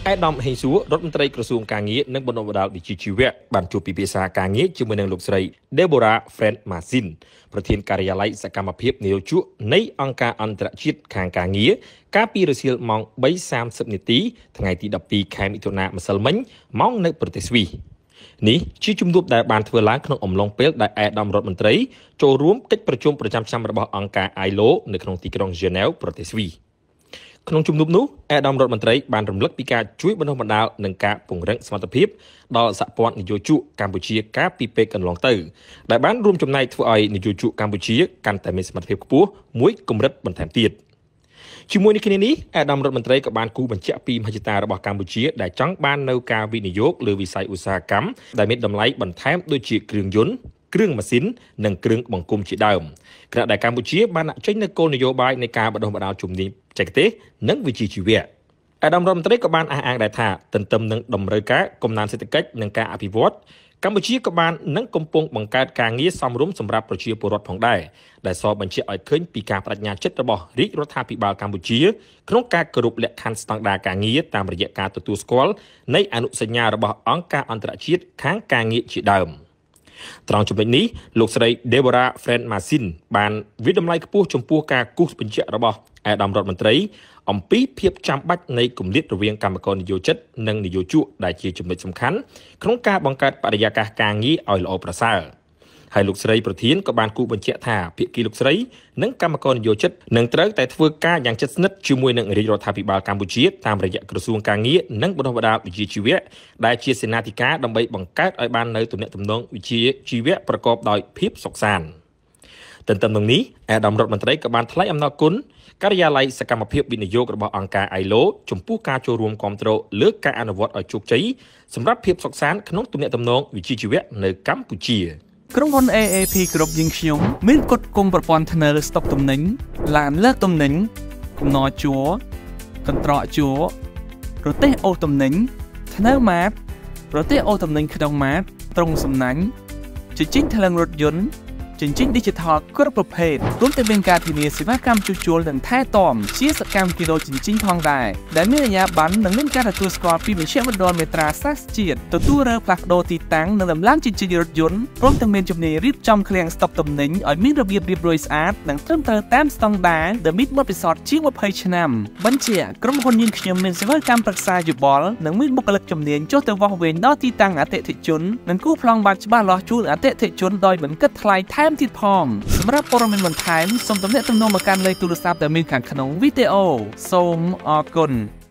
ឯកឧត្តមហេងសួររដ្ឋមន្ត្រីក្រសួងការងារនិងបណ្ដុំបណ្ដាលវិជ្ជាជីវៈបានជួបពិភាក្សាការងារជាមួយនឹងលោកស្រី Deborah Friend Masin ប្រធានការិយាល័យសកម្មភាពនយោជកនៃអង្គការអន្តរជាតិខាងការងារកាលពីរសៀលម៉ោង 3:30 នាទីថ្ងៃទី 12 ខែមិថុនាម្សិលមិញម៉ោងនៅប្រទេសស្វីសនេះជាជំនួបដែលបានធ្វើឡើងក្នុងអំឡុងពេលដែលឯកឧត្តមរដ្ឋមន្ត្រីចូលរួមកិច្ចប្រជុំប្រចាំឆ្នាំរបស់អង្គការ ILO នៅក្នុងទីក្រុង Geneva ប្រទេសស្វីសក្នុងជំនួបនោះឯកឧត្តមរដ្ឋមន្ត្រីបានរំលឹកពីការជួយបណ្ដុះបណ្ដាលនិងការពង្រឹងសមត្ថភាពដល់សហព័ន្ធនយោជកកម្ពុជាកាលពីពេលកន្លងទៅដែលបានរួមចំណែកធ្វើឲ្យនយោជកកម្ពុជាកាន់តែមានសមត្ថភាពខ្ពស់មួយកម្រិតបន្ថែមទៀតជាមួយនឹងគ្នានេះឯកឧត្តមរដ្ឋមន្ត្រីក៏បានគូបញ្ជាក់ពីមហិច្ឆតារបស់កម្ពុជាដែលចង់បាននៅការវិនិយោគលើវិស័យឧស្សាហកម្មដែលមានតម្លៃបន្ថែមដូចជាគ្រឿងយន្តគ្រឿងម៉ាស៊ីននិងគ្រឿងបង្គុំជាដើមខណៈដែលកម្ពុជាបានដាក់ចេញនូវគោលនយោបាយនៃការបណ្ដុះបណ្ដាលជំនាញបច្ចេកទេសនិងវិជ្ជាជីវៈឯកឧត្តមរដ្ឋមន្ត្រីក៏បានអះអាងដែរថាទន្ទឹមនឹងតម្រូវការកំណើនសេដ្ឋកិច្ចនិងការអភិវឌ្ឍកម្ពុជាក៏បាននឹងកំពុងបង្កើតការងារសមរម្យសម្រាប់ប្រជាពលរដ្ឋផងដែរដែលសបញ្ជាក់ឲ្យឃើញពីការបដិញ្ញាចិត្តរបស់រាជរដ្ឋាភិបាលកម្ពុជាក្នុងការគោរពលក្ខខណ្ឌស្តង់ដារការងារតាមរយៈការទទួលស្គាល់នៃអនុសញ្ញារបស់អង្គការអន្តរជាតិខាងការងារជាដើមត្រង់ចំណុចនេះលោកស្រី Deborah Friend Masin បានវិតម្លៃខ្ពស់ចំពោះការគូសបញ្ជាក់របស់ឯកឧត្តមរដ្ឋមន្ត្រីអំពីភាពចាំបាច់នៃគម្លាតរវាងកម្មករនយោជិតនិងនយោជកដែលជាចំណុចសំខាន់ក្នុងការបង្កើតបរិយាកាសការងារឲ្យល្អប្រសើរហើយលោកស្រីប្រធានក៏បានគូបញ្ជាក់ថាភាគីលោកស្រីនិងកម្មករនយោជិតនឹងត្រូវតែធ្វើការយ៉ាងជិតស្និទ្ធជាមួយនឹងរាជរដ្ឋាភិបាលកម្ពុជាតាមរយៈក្រសួងការងារនិងបណ្ដុះបណ្ដាលវិជ្ជាជីវៈដែលជាសេនាធិការដើម្បីបង្កើតឲ្យបាននូវទំនាក់ទំនងវិជ្ជាជីវៈប្រកបដោយភាពសុខសាន្តទន្ទឹមនឹងនេះឯកឧត្តមរដ្ឋមន្ត្រីក៏បានថ្លែងអំណរគុណការិយាល័យសកម្មភាពវិនិយោគរបស់អង្គការ ILO ចំពោះការចូលរួមគាំទ្រលើការអនុវត្តឲ្យជោគជ័យសម្រាប់ភាពសុខសាន្តក្នុងទំនាក់ទំនងវិជ្ជាជីវៈនៅកម្ពុជាក្រុមហ៊ុន AAP គ្រប់យើងខ្ញុំមានគុតគុំប្រព័ន្ធធ្នើរស្តុកទំនិញឡានលើកទំនិញកំណជួរកន្ត្រកជួររទេះអូសទំនិញធ្នើរម៉ាតរទេះអូសទំនិញក្នុងម៉ាតត្រង់សំណាញ់ជញ្ជីងថ្លើងរថយន្តជញ្ជីង Digital គ្រប់ប្រភេទរួមទាំងមានការធានាសេវាកម្មជួសជុលនិងថែទាំជាសកម្មគីឡូជញ្ជីងផងដែរដែលមានអាជ្ញាប័ណ្ណនិងមានការទទួលស្គាល់ពីមជ្ឈមណ្ឌលមេត្រាសាស្ត្រជាតិទទួលរើផ្លាស់ប្ដូរទីតាំងនិងដំឡើងជញ្ជីងរថយន្តព្រមទាំងមានជំនាញរៀបចំឃ្លាំងស្តុកទំនិញឲ្យមានរបៀបរៀបរយស្អាតនិងត្រឹមត្រូវតាមស្តង់ដារដែលមានបទពិសោធន៍ជាង20ឆ្នាំបញ្ជាក្រុមហ៊ុនយើងខ្ញុំមានសេវាកម្មប្រឹក្សាយោបល់និងមានបុគ្គលិកជំនាញចុះទៅវាស់វែងដល់ទីតាំងអតិថិជននិងគូប្លង់បាតច្បាស់លាស់ជូនអតិថិជនដោយមិនគិតថ្លៃថែមទៀតផងសម្រាប់ព័ត៌មានបន្ថែមសូមទំនាក់ទំនងមកកាន់លេខទូរស័ព្ទដែលមានខាងក្នុងវីដេអូសូមអរគុណ